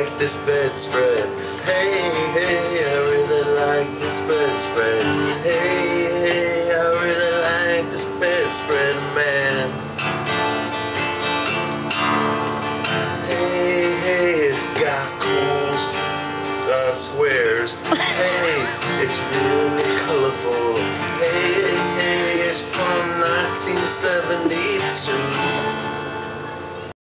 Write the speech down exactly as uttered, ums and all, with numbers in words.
like this bedspread. Hey, hey, I really like this bedspread. Hey, hey, I really like this bedspread, man. Hey, hey, it's got cool uh, squares. Hey, it's really colorful. Hey, hey, it's from nineteen seventy-two.